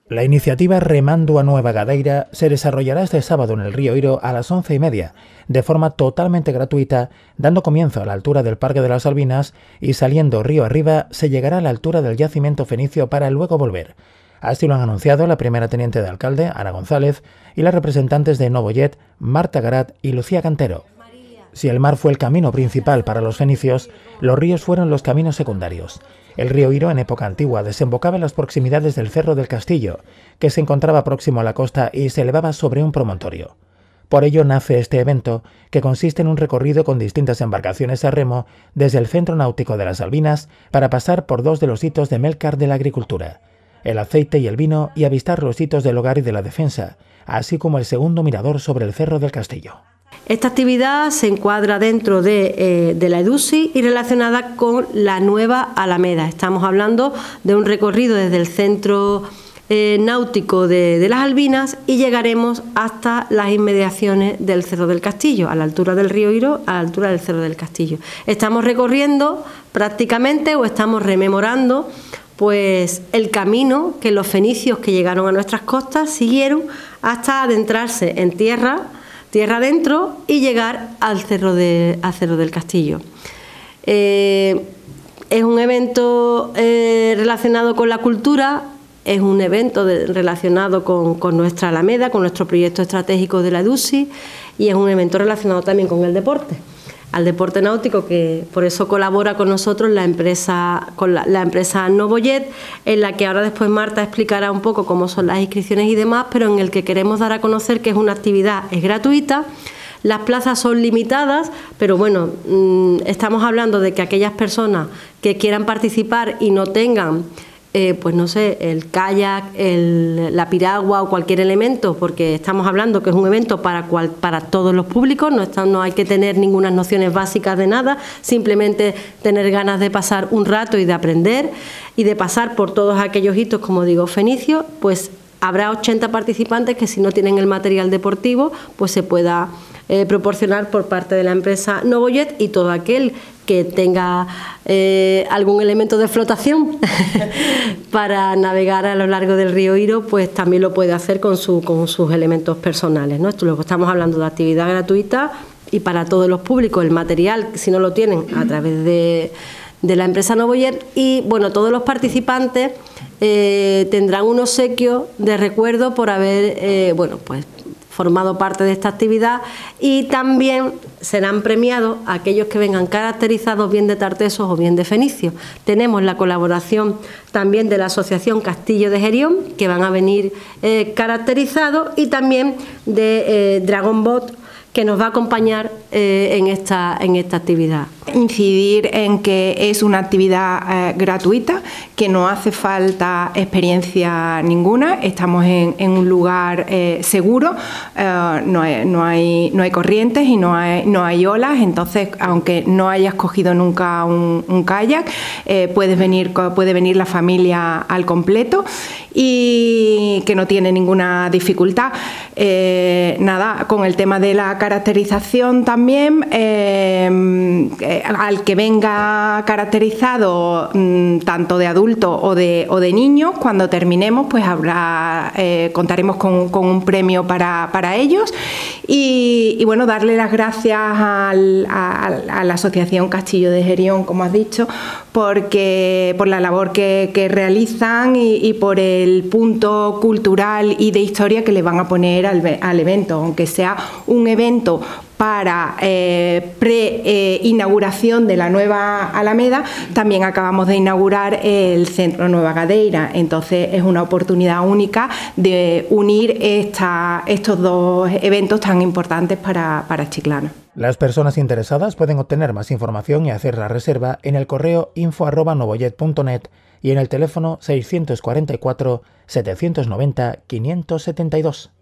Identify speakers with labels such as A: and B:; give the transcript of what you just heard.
A: La iniciativa Remando a Nueva Gadeira se desarrollará este sábado en el río Iro a las 11:30, de forma totalmente gratuita, dando comienzo a la altura del Parque de las Salvinas y saliendo río arriba se llegará a la altura del yacimiento fenicio para luego volver. Así lo han anunciado la primera teniente de alcalde, Ana González, y las representantes de Novollet, Marta Garat y Lucía Cantero. Si el mar fue el camino principal para los fenicios, los ríos fueron los caminos secundarios. El río Iro, en época antigua, desembocaba en las proximidades del Cerro del Castillo, que se encontraba próximo a la costa y se elevaba sobre un promontorio. Por ello nace este evento, que consiste en un recorrido con distintas embarcaciones a remo desde el Centro Náutico de las Salvinas para pasar por dos de los hitos de Melcar de la agricultura, el aceite y el vino, y avistar los hitos del hogar y de la defensa, así como el segundo mirador sobre el Cerro del Castillo.
B: Esta actividad se encuadra dentro de la EDUSI y relacionada con la nueva Alameda. Estamos hablando de un recorrido desde el centro náutico de las Albinas y llegaremos hasta las inmediaciones del Cerro del Castillo, a la altura del río Iro, a la altura del Cerro del Castillo. Estamos recorriendo prácticamente o estamos rememorando pues el camino que los fenicios que llegaron a nuestras costas siguieron hasta adentrarse en tierra adentro y llegar al Cerro del Castillo. Es un evento relacionado con la cultura, es un evento relacionado con nuestra Alameda, con nuestro proyecto estratégico de la EDUSI, y es un evento relacionado también con el deporte, al deporte náutico, que por eso colabora con nosotros la empresa Novollet, en la que ahora después Marta explicará un poco cómo son las inscripciones y demás, pero en el que queremos dar a conocer que es una actividad, es gratuita. Las plazas son limitadas, pero bueno, estamos hablando de que aquellas personas que quieran participar y no tengan pues no sé, el kayak, la piragua o cualquier elemento, porque estamos hablando que es un evento para todos los públicos, no hay que tener ninguna nociones básicas de nada, simplemente tener ganas de pasar un rato y de aprender y de pasar por todos aquellos hitos, como digo, fenicios. Pues habrá 80 participantes que, si no tienen el material deportivo, pues se pueda proporcionar por parte de la empresa Novollet, y todo aquel que tenga algún elemento de flotación para navegar a lo largo del río Iro, pues también lo puede hacer con sus elementos personales, ¿no? Esto luego estamos hablando de actividad gratuita y para todos los públicos. El material, si no lo tienen, a través de la empresa Novollet, y bueno, todos los participantes tendrán un obsequio de recuerdo por haber pues formado parte de esta actividad, y también serán premiados aquellos que vengan caracterizados bien de tartesos o bien de fenicios. Tenemos la colaboración también de la Asociación Castillo de Gerión, que van a venir caracterizados, y también de Dragon Boat, que nos va a acompañar en esta actividad.
C: Incidir en que es una actividad gratuita, que no hace falta experiencia ninguna, estamos en un lugar seguro, no hay corrientes y no hay olas, entonces aunque no hayas cogido nunca un kayak, puede venir la familia al completo y que no tiene ninguna dificultad. Nada, con el tema de la caracterización también, al que venga caracterizado tanto de adulto o de niños, cuando terminemos pues contaremos con un premio para ellos, y bueno, darle las gracias a la Asociación Castillo de Gerión, como has dicho, por la labor que realizan y por el punto cultural y de historia que le van a poner al evento, aunque sea un evento para pre-inauguración de la nueva Alameda. También acabamos de inaugurar el Centro Nueva Gadeira, entonces es una oportunidad única de unir estos dos eventos tan importantes para Chiclana.
A: Las personas interesadas pueden obtener más información y hacer la reserva en el correo info@novollet.net y en el teléfono 644 790 572.